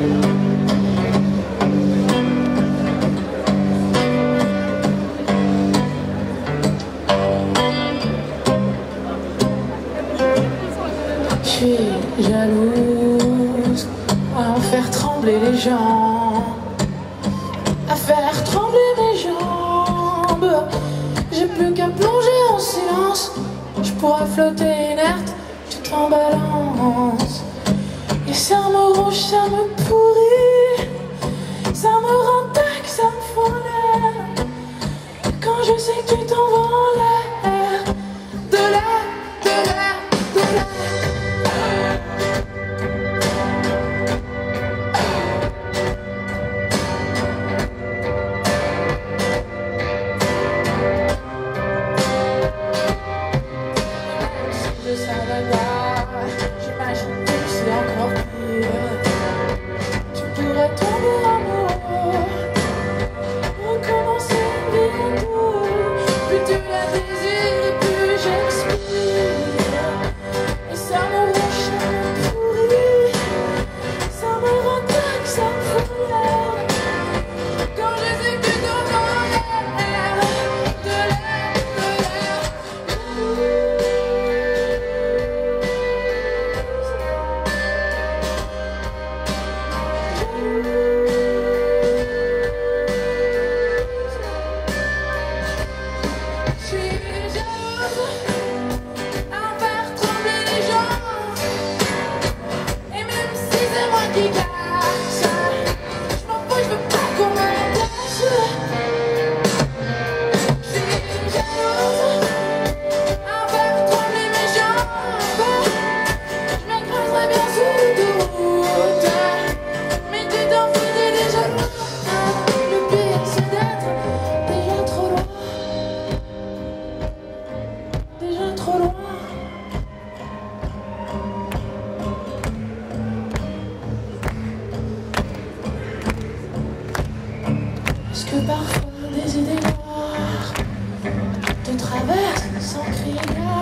Je suis jalouse à faire trembler les gens, à faire trembler mes jambes. J'ai plus qu'à plonger en silence. Je pourrais flotter inerte tout en balance. Et ça me ronge, ça me pourrit, ça me rend tac, ça me fout en l'air. Quand je sais que tu t'en vas en l'air, de l'air, de l'air, de l'air. Je savais pas, j'imagine que c'est encore pire. Tu pourrais tomber amoureux, recommencer bientôt. Plus tu la désires et plus j'expire. Et ça me ronge, ça me pourrit, ça me rend tac, ça me fout l'air. Quand je sais que tu t'en vas en l'air, de l'air, de l'air. Je suis jalouse à faire trembler les gens. Et même si c'est moi qui casse, je m'en fous, je veux pas qu'on m'intéresse. Je suis jalouse à faire trembler mes jambes. Je m'écraserai bien sous le doute, mais tu t'en fous, t'es déjà loin. Le pire c'est d'être déjà trop loin. Déjà trop loin. Est-ce que parfois des idées noires te traversent sans crier gare?